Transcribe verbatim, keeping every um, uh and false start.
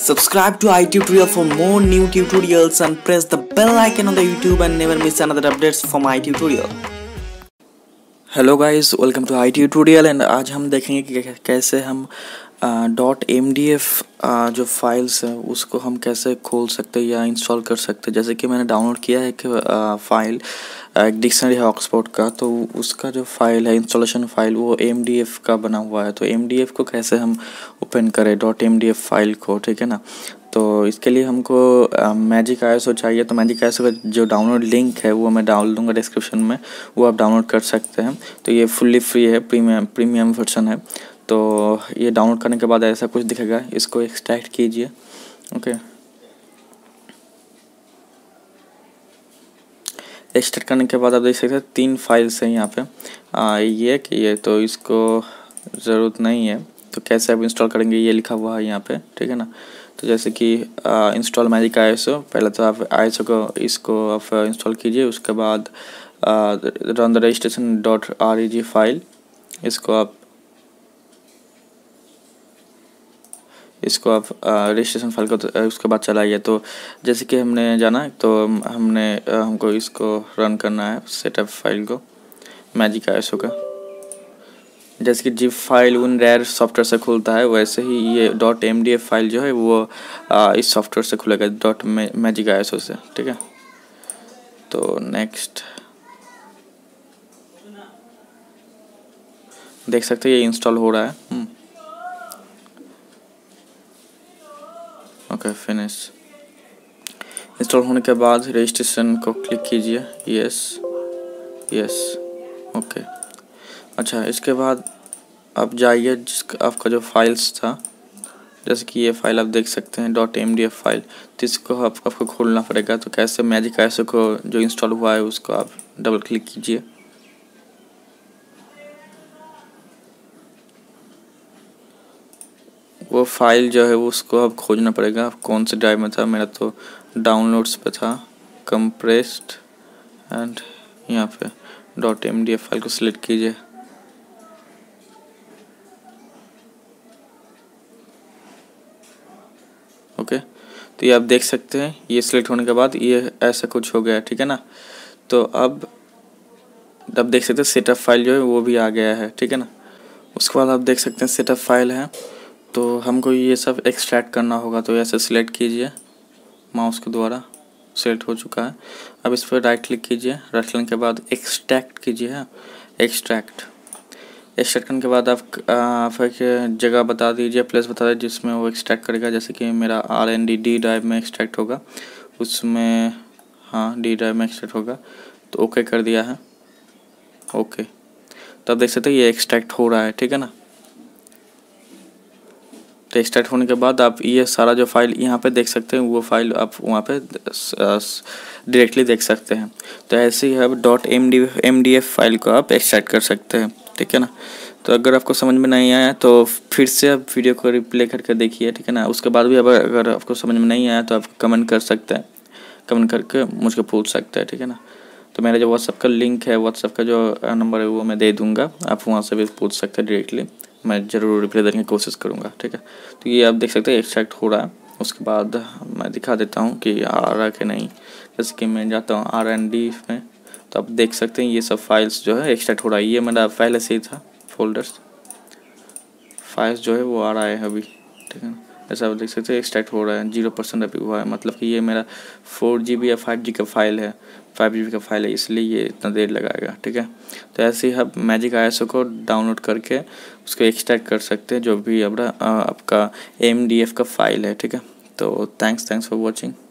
Subscribe to iTutorial for more new tutorials and press the bell icon on the YouTube and never miss another updates from iTutorial. Hello guys, welcome to iTutorial and आज हम देखेंगे कि कैसे हम dot M D F जो files है उसको हम कैसे खोल सकते हैं या इंस्टॉल कर सकते हैं। जैसे कि मैंने डाउनलोड किया है एक फाइल, एक डिक्शनरी है ऑक्सफोर्ड का, तो उसका जो फाइल है इंस्टॉलेशन फाइल वो एम डी एफ का बना हुआ है। तो एम डी एफ को कैसे हम ओपन करें dot M D F file को, ठीक है ना। तो इसके लिए हमको मैजिक आई एस ओ चाहिए। तो मैजिक आई एस ओ का जो डाउनलोड लिंक है वो मैं डाल दूंगा डिस्क्रिप्शन में, वो आप डाउनलोड कर सकते हैं। तो ये फुल्ली फ्री है, प्रीमियम प्रीमियम वर्जन है। तो ये डाउनलोड करने के बाद ऐसा कुछ दिखेगा, इसको एक्सट्रैक्ट कीजिए। ओके, एक्सट्रैक्ट करने के बाद आप देख सकते हैं तीन फाइल्स हैं यहाँ पे, आ, ये कि ये तो इसको ज़रूरत नहीं है। तो कैसे आप इंस्टॉल करेंगे ये लिखा हुआ है यहाँ पे, ठीक है ना। तो जैसे कि install magic I S O, पहले तो आप आई एस ओ को इसको आप इंस्टॉल कीजिए। उसके बाद run the registration dot R E G file, इसको आप इसको आप रजिस्ट्रेशन फाइल को तो, उसके बाद चलाइए। तो जैसे कि हमने जाना तो हमने हमको इसको रन करना है सेटअप फाइल को मैजिक आई एस ओ का। जैसे कि जिप फाइल उन रेयर सॉफ्टवेयर से खुलता है, वैसे ही ये dot M D F file जो है वो आ, इस सॉफ्टवेयर से खुलेगा dot magic I S O से, ठीक है। तो नेक्स्ट देख सकते हैं ये इंस्टॉल हो रहा है। Okay, finish. इंस्टॉल होने के बाद रजिस्ट्रेशन को क्लिक कीजिए, यस यस ओके। अच्छा, इसके बाद आप जाइए जिसका आपका जो फाइल्स था, जैसे कि ये फाइल आप देख सकते हैं dot M D F file, तो इसको आप, आपको खोलना पड़ेगा। तो कैसे मैजिक आई एस ओ को जो इंस्टॉल हुआ है उसको आप डबल क्लिक कीजिए। वो फाइल जो है उसको आप खोजना पड़ेगा, आप कौन से ड्राइव में था। मेरा तो डाउनलोड्स पे था, कंप्रेस्ड, एंड यहाँ पे dot M D F file को सिलेक्ट कीजिए। ओके, तो ये आप देख सकते हैं ये सिलेक्ट होने के बाद ये ऐसा कुछ हो गया, ठीक है ना। तो अब अब देख सकते हैं सेटअप फाइल जो है वो भी आ गया है, ठीक है ना। उसके बाद आप देख सकते हैं सेटअप फाइल है, तो हमको ये सब एक्सट्रैक्ट करना होगा। तो ऐसे सिलेक्ट कीजिए माउस के द्वारा, सेलेक्ट हो चुका है। अब इस पर राइट क्लिक कीजिए, राइट क्लिक के बाद एक्सट्रैक्ट कीजिए। हाँ, एक्सट्रैक्ट एक्सट्रैक्ट करने के बाद आप आप एक जगह बता दीजिए, प्लेस बता दीजिए जिसमें वो एक्सट्रैक्ट करेगा। जैसे कि मेरा R N D D drive में एक्सट्रैक्ट होगा, उसमें हाँ डी ड्राइव में एक्सट्रैक्ट होगा। तो ओके कर दिया है, ओके। तो आप देख सकते हैं ये एक्सट्रैक्ट हो रहा है, ठीक है ना। तो एक्सट्रैक्ट होने के बाद आप ये सारा जो फाइल यहाँ पे देख सकते हैं, वो फाइल आप वहाँ पे डायरेक्टली देख सकते हैं। तो ऐसे ही आप dot M D M D F file को आप एक्सट्रैक्ट कर सकते हैं, ठीक है ना। तो अगर आपको समझ में नहीं आया तो फिर से आप वीडियो को रिप्ले करके देखिए, ठीक है ना। उसके बाद भी अगर अगर आपको समझ में नहीं आया तो आप कमेंट कर सकते हैं, कमेंट करके मुझको पूछ सकते हैं, ठीक है ना। तो मेरा जो व्हाट्सएप का लिंक है, व्हाट्सएप का जो नंबर है वो मैं दे दूँगा, आप वहाँ से भी पूछ सकते हैं डायरेक्टली, मैं ज़रूर रिप्लाई देने की कोशिश करूँगा, ठीक है। तो ये आप देख सकते हैं एक्सट्रैक्ट हो रहा है। उसके बाद मैं दिखा देता हूँ कि आ रहा है कि नहीं। जैसे कि मैं जाता हूँ आर एन डी में, तो आप देख सकते हैं ये सब फाइल्स जो है एक्सट्रैक्ट हो रहा है। ये मेरा पहले से ही था फोल्डर्स, फाइल्स जो है वो आ रहा है अभी, ठीक है ना। ऐसा आप देख सकते हैं एक्सट्रैक्ट हो रहा है, जीरो परसेंट अभी हुआ है। मतलब कि ये मेरा फोर जी बी या फाइव जी का फाइल है, फाइव जी बी का फाइल है, इसलिए ये इतना देर लगाएगा, ठीक है। तो ऐसे ही आप मैजिक आई एस ओ को डाउनलोड करके उसको एक्सट्रैक्ट कर सकते हैं जो भी आपका एम डी एफ का फाइल है, ठीक है। तो थैंक्स थैंक्स फॉर वॉचिंग।